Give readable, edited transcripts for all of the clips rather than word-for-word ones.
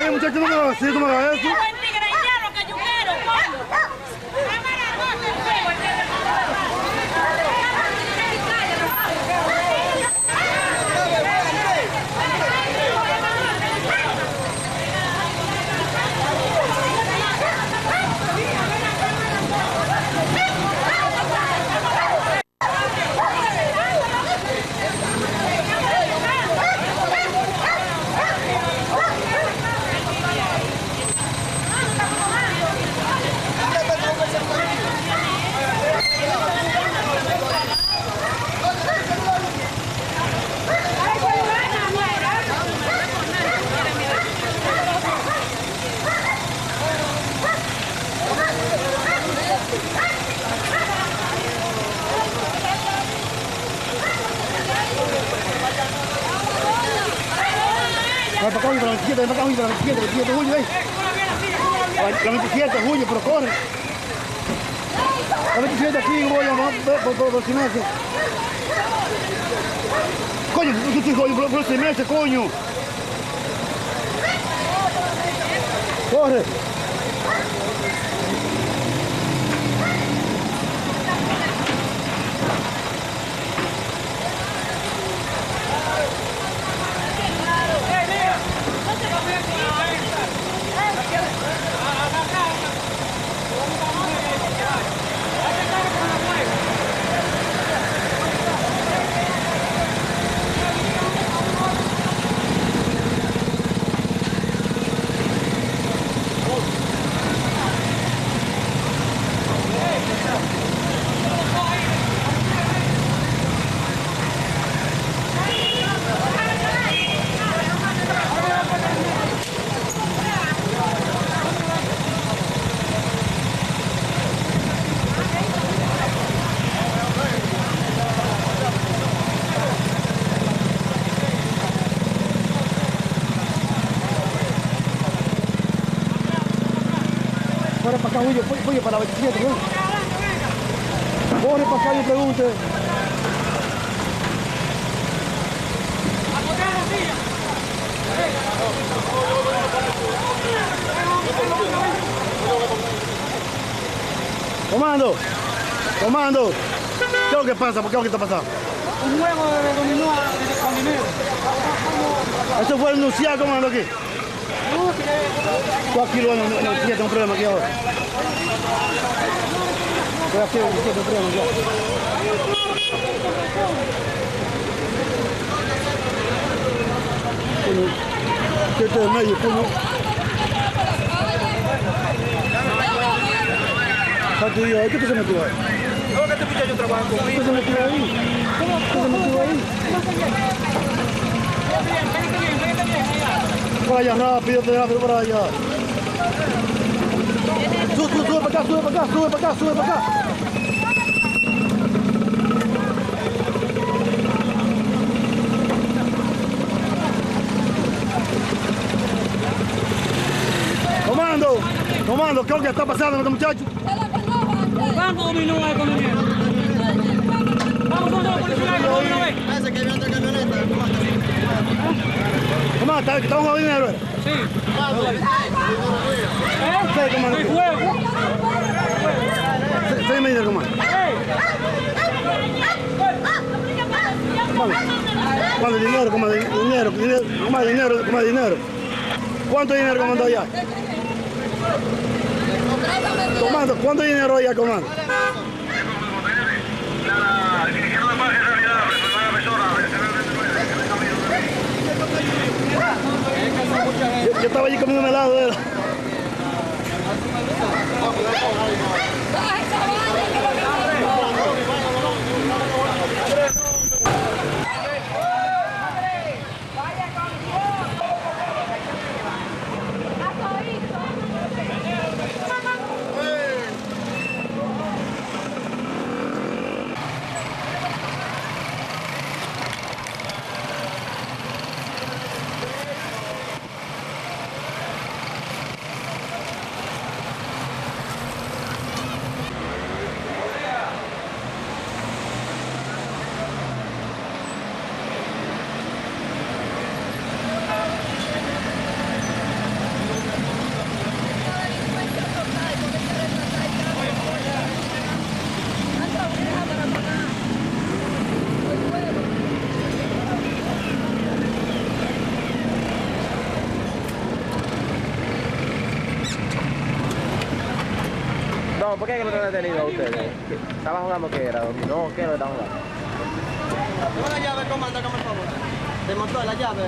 Muchachos, no me hagas así, no me hagas eso. Para acá, para la 27, para acá, para la 27, 27 de julio, la 27 de julio, pero corre. La 27 aquí, voy a por 6 meses. Coño, yo estoy jodido por 6 meses, coño. Corre. Corre para acá, huye para la 27, ¿no? Corre para acá y pregunte. Comando, comando. ¿Qué es lo que pasa? ¿Por qué es lo que está pasando? Un juego de dominó con dinero. ¿Eso fue denunciado, comando, aquí? Yo aquí lo tengo un problema aquí ahora. Voy a hacer un problema aquí. Coño, ¿qué te de medio, coño? ¿Qué te se metió ahí? No, que este muchacho trabaja conmigo. ¿Qué se metió ahí? ¿Qué se metió ahí? Para allá, rápido para allá. Sube para acá, sube para acá, sube para acá, sube para acá. Comando, comando, ¿qué es lo que está pasando con este muchacho? ¿Cuánto dominó hay con dinero? Vamos con los policías que dominó hay. Parece que había otra camioneta. Comando, ¿estamos con dinero? Sí. Sí, comando. ¿Qué juego? Sí, me dice, comando. ¿Cuánto dinero, comando? Dinero. ¿Cuánto dinero, comando, allá? Comando, ¿cuánto dinero hay, comando? Yo estaba allí comiendo un helado de él. Vamos, ¿por qué es que lo han detenido a ustedes? ¿Estaban jugando qué era? ¿Dominó? ¿Qué lo estaban jugando? Tengo la llave, comanda, hágame el favor. Te montó la llave.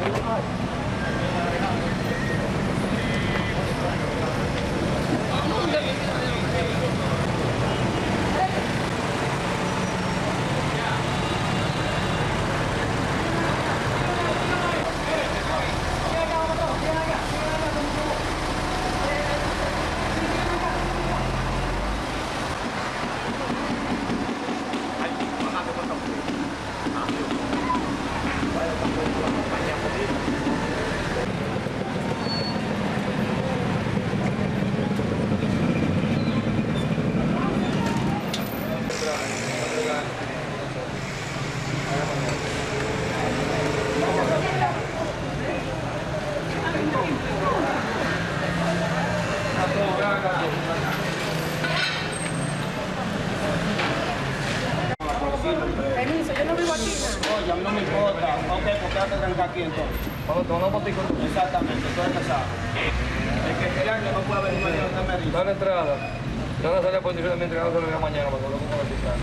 Permiso, yo no vivo aquí. Oye, a mí no me importa. Ok, pues quédate tranquilo aquí entonces. Exactamente, tú eres casado. El que crean que no puede venir mañana, usted me dice. Da la entrada. Ya no sale a posición de mi entregado, se lo vea mañana para que lo ponga a visitar.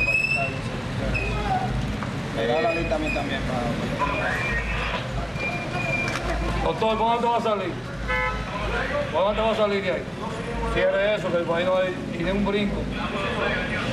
Me da la lista a mí también para... Doctor, ¿por dónde va a salir? ¿Por dónde va a salir de ahí? Cierre eso, que el país no hay ni de un brinco.